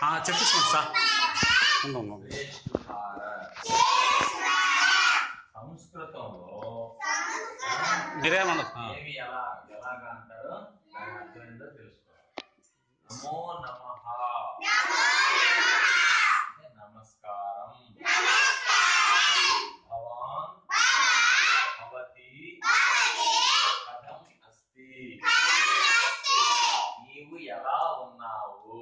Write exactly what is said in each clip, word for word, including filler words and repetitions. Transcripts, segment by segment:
చెప్పిస్తాను sir. సంస్కృతంలో మీరేమన్నా ఏమి ఎలా ఎలాగా అంటారో దాని అర్థం ఏంటో తెలుసుకోవాలి. నమో నమః అంటే నమస్కారం. భవాన్ భవతి కథం అస్తి, నీవు ఎలా ఉన్నావు.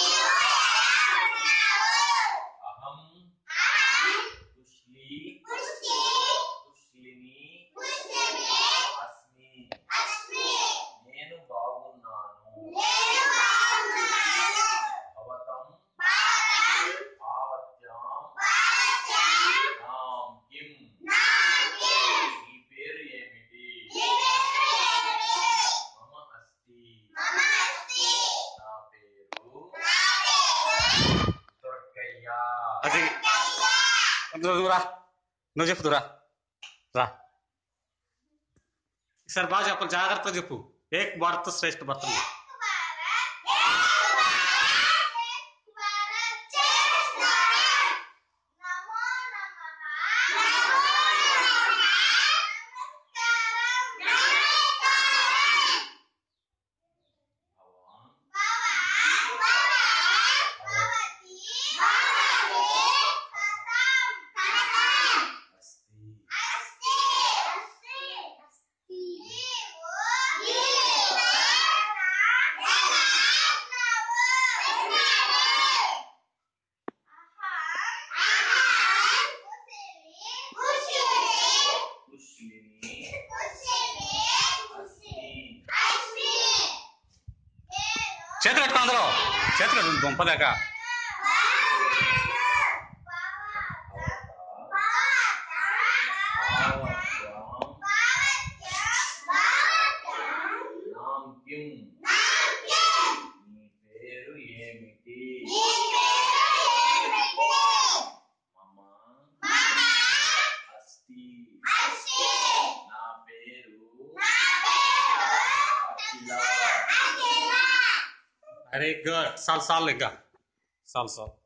అహం కుష్లీ కుష్లిని అస్మి, నేను బాగున్నాను. భవతం భావత్యాం నాం కిం, నీ పేరు ఏమిటి. మమ అస్తి, నా పేరు దుర్గయ్య. అది రా, నువ్వు చెప్పుదురా రా. సార్ బాగా చెప్పాలి, జాగ్రత్తగా చెప్పు. ఏక్ భారత్ శ్రేష్ఠ భారత్. చేతులు పెట్టుకో, అందరూ చేతులు పెట్టు దుంపదాకా. నాం కిం, నీ పేరు ఏమిటి. మమ అస్తి, నా పేరు అఖిల. Very good. సాల్ సాల్ ఇంకా సాల్ సాల్